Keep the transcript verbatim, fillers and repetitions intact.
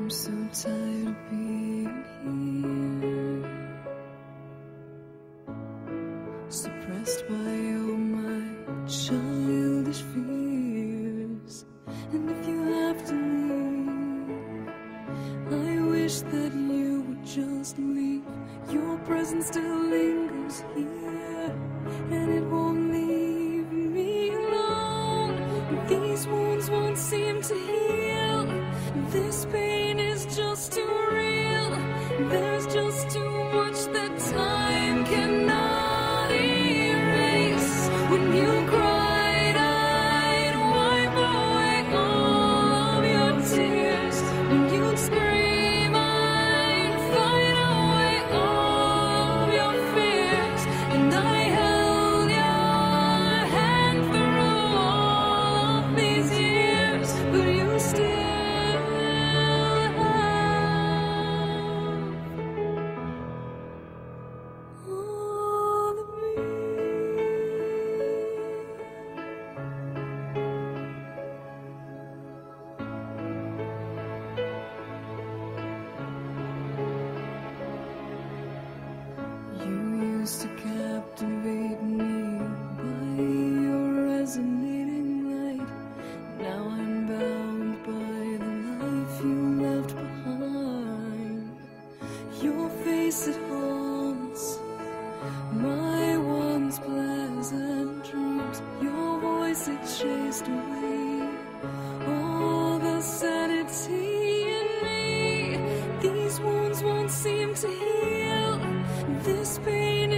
I'm so tired of being here, suppressed by all my childish fears. And if you have to leave, I wish that you would just leave. Your presence still lingers here, and it won't leave me alone. These wounds won't seem to heal. This pain is just too real. There's just too much that time cannot erase. When you cried, I'd wipe away all of your tears. When you'd scream, I'd fight away all of your fears. And I held your hand through all of these years, but you still used to captivate me by your resonating light. Now I'm bound by the life you left behind. Your face, it haunts my once pleasant dreams. Your voice, it chased away all the sanity in me. These wounds won't seem to heal. This pain